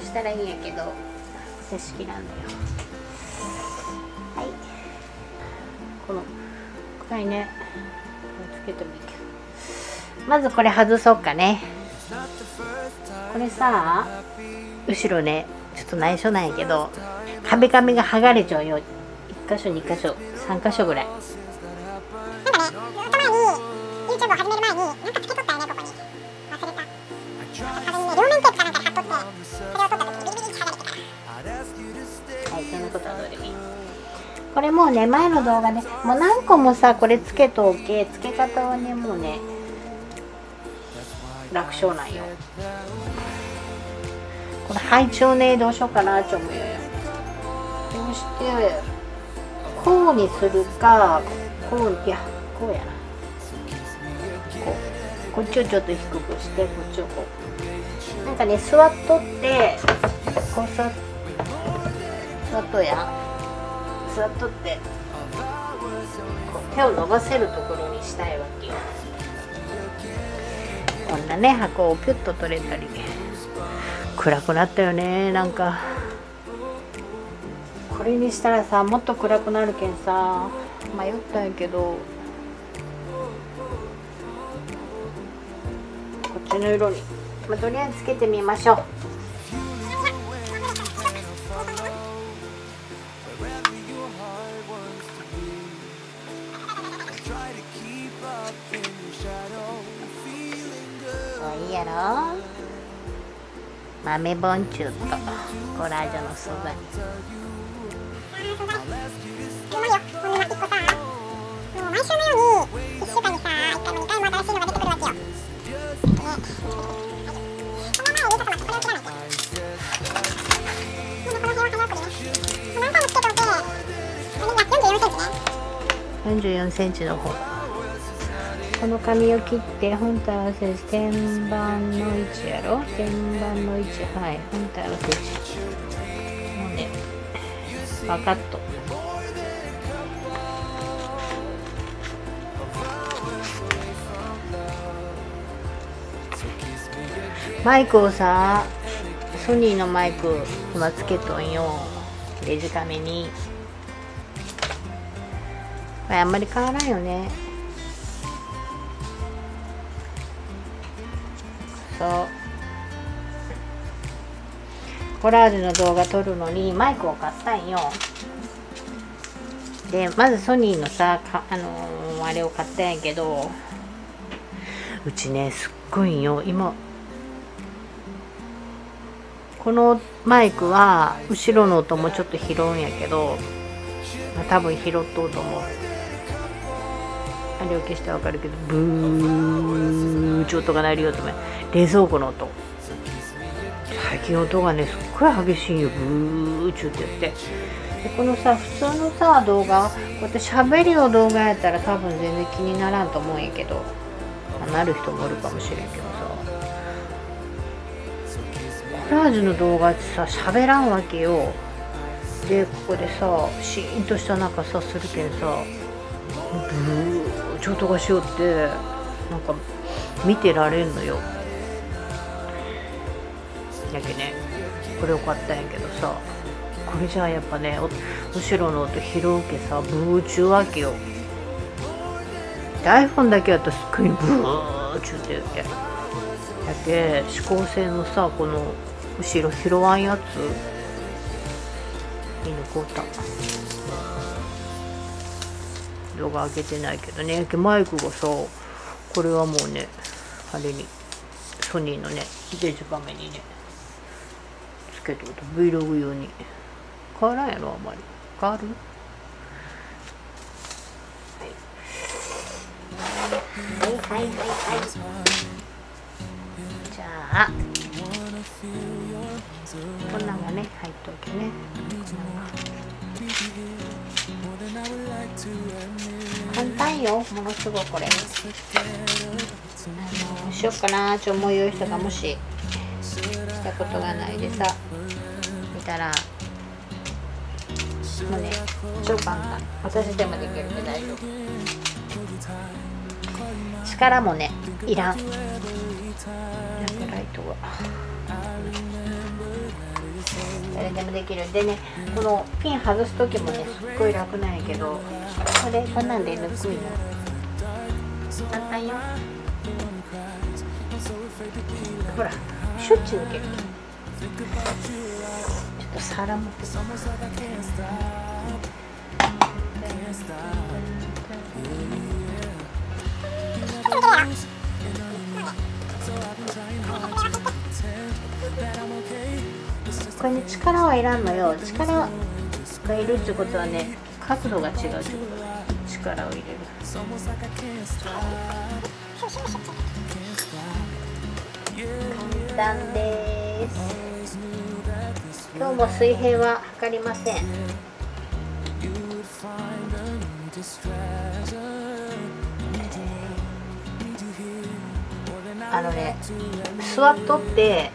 したらいいんやけど手式なんだよ。はい、このくらいねつけてもいいけど、まずこれ外そうかね。これさ後ろねちょっと内緒なんやけど壁紙が剥がれちゃうよ。1箇所2箇所3箇所ぐらい。 なんかね、頭に YouTube を始める前になんかつけとったよね、ここに。忘れた。壁にね、両面テープかなんかで貼っとって、それを取った時にビリビリって剥がれてた。 はい、そんなことはどうでもいい。これもうね前の動画でもう何個もさこれつけとおけ。つけ方はねもうね楽勝なんよ。この配置をねどうしようかなって思うよ。こうしてこうにするか、こう、いやこうやな、こっちをちょっと低くしてこっちをこうなんかね座っとってこう座っとや座っとってこう手を伸ばせるところにしたいわけよ。こんなね箱をピュッと取れたり。暗くなったよね。なんかこれにしたらさもっと暗くなるけんさ迷ったんやけど、こっちの色に、とりあえずつけてみましょう。いいやろ。豆ボンチューとコラージュの素材。 すごいよ、こんな1個さ、もう毎週のように1週間にさ、1回も2回も新しいのが出てくるわけよ。ね、この前入れとかまってこれを切らないと。でもこの辺は早送りね。何回もつけといて、44センチね。 44センチの方。この紙を切って本体合わせて天板の位置やろ。天板の位置、はい、本体合わせ位置。もうねバカッと。マイクをさソニーのマイク今つけとんよ。デジカメにこれあんまり変わらんよね。コラージュの動画撮るのにマイクを買ったんよ。でまずソニーのさあれを買ったんやけど、うちねすっごいんよ今。このマイクは後ろの音もちょっと拾うんやけど、多分拾っとうと思う。あれを消してわかるけどブーって音が鳴るよと思う。冷蔵庫の音、最近音がねすっごい激しいよ。ブーチュってやって。でこのさ普通のさ動画こうやって喋りの動画やったら多分全然気にならんと思うんやけど、なる人もおるかもしれんけどさ、コラージュの動画ってさ喋らんわけよ。でここでさシーンとした中さするけんさブーチュ音がしよってなんか見てられんのよ。やけねこれを買ったんやけどさ、これじゃあやっぱね後ろの音拾うけさブーチュわけよ。で iPhone だけやったらすっごいブーチュって言ってやけ指向性のさこの後ろ拾わんやつに抜こうた。動画上げてないけどね。マイクがさこれはもうねあれにソニーのねデジカメにねつけとると Vlog 用に変わらんやろ。あんまり変わる。はいはいはいはい。じゃあこんなんがね入っとけね。簡単よものすごいこれ。しよっかなって思うよ人がもししたことがないでさ見たらもうね超簡単。私でもできるんで大丈夫。力もねいらん。ライトが誰でもできる。でね、このピン外す時もねすっごい楽なんやけど、こんなんで抜くんよ。簡単よ。ほらシュッチ抜ける。ちょっと皿持ってこれね、力はいらんのよ。力がいるってことはね、角度が違うってことだ。力を入れる。簡単です。今日も水平は測りません。座っとって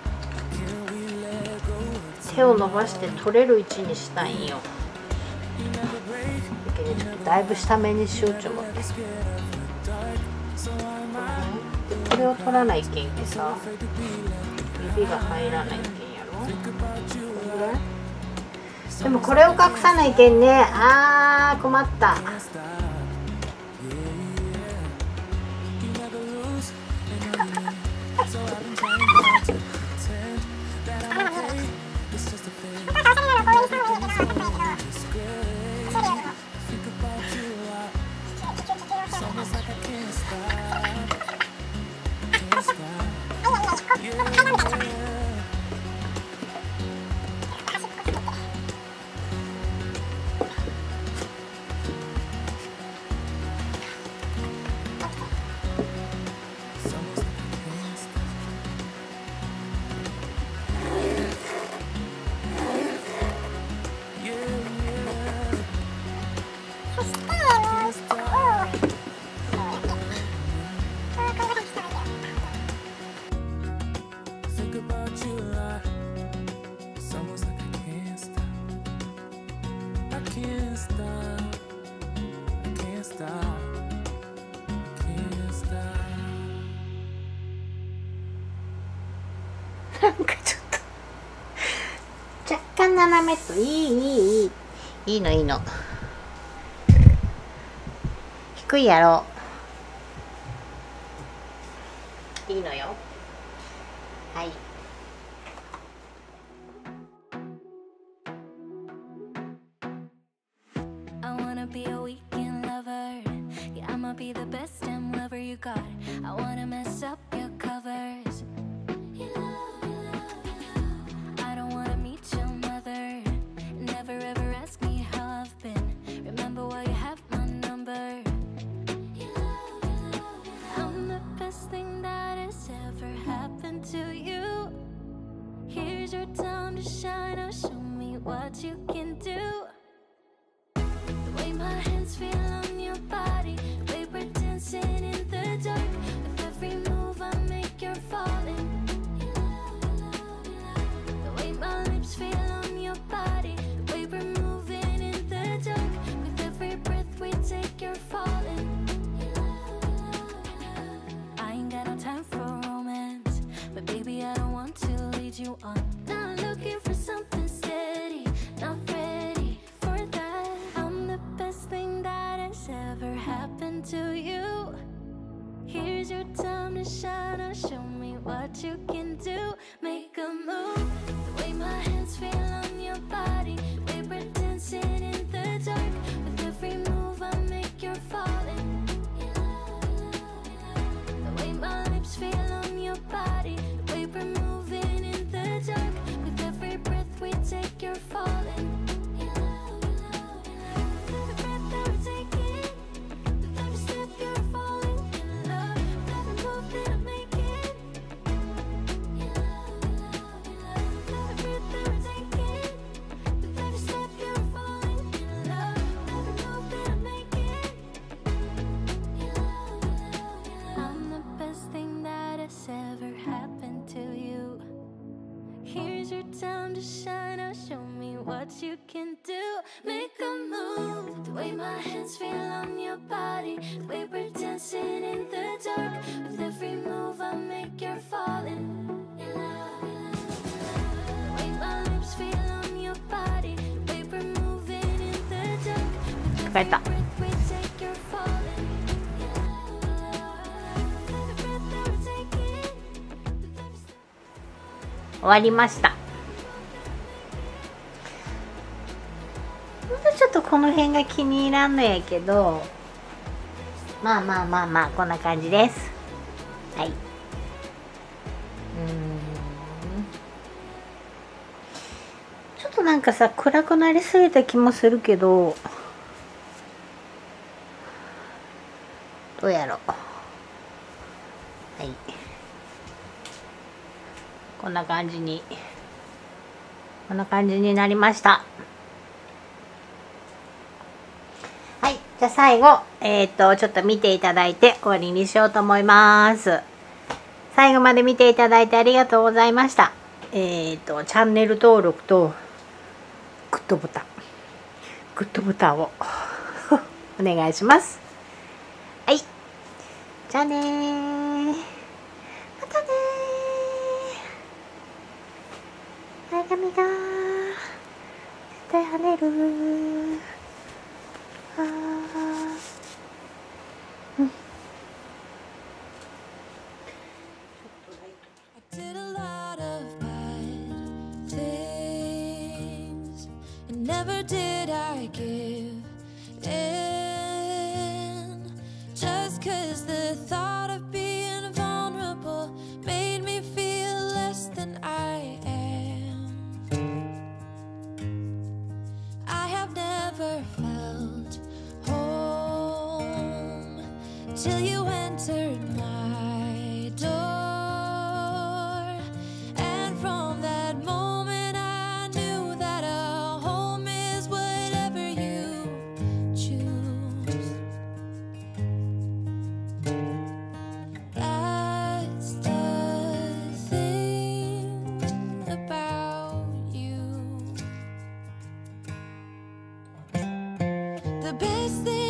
手を伸ばして取れる位置にしたいんよ。だけどちょっとだいぶ下目にしようと思って。これを取らないけんけさ、指が入らないけんやろ。これぐらい？でもこれを隠さないけんね。あー困った。なんかちょっと若干斜めといいのいいの。低いやろ。いいのよ。はい。 You can do the way my hands feel on your body, the way we're dancing in the dark. With every move I make, you're falling. The way my lips feel on your body, the way we're moving in the dark. With every breath we take, you're falling. I ain't got no time for romance, but baby I don't want to lead you on. Not looking for something steady, not ready for that. I'm the best thing that has ever happened to you. Here's your time to shine, or show me what you can do. Make a move, the way my hands feel on your body, the way we're dancing in the dark. With every move I make, you're falling. The way my lips feel on your body, the way we're moving in the dark. With every breath we take, you're falling. Every breath that we're taking, with every step you're falling in love. With every move that I'm making, every breath that we're taking, with every step you're falling in love. With every move that I'm making, I'm the best thing that has ever happened to you. Here's your time to shine, or show me what you can do. Make a move, the way my hands feel on your body, the way we're dancing in the dark. With every move I make, you're falling. The way my lips 疲れた。終わりました。ちょっとこの辺が気に入らんのやけど、まあまあまあまあこんな感じです。はい。ちょっとなんかさ、暗くなりすぎた気もするけど、どうやろう。はい。こんな感じになりました。はい。じゃあ最後、ちょっと見ていただいて終わりにしようと思います。最後まで見ていただいてありがとうございました。チャンネル登録とグッドボタンをお願いします。はい。じゃあねー。またねー。前髪が絶対跳ねる。 I did a lot of bad things, and never did I give in. Just 'cause the thought of being vulnerable made me feel less than I am. I have never felt home till you entered my door, and from that moment I knew that a home is whatever you choose. That's the thing about you. The best thing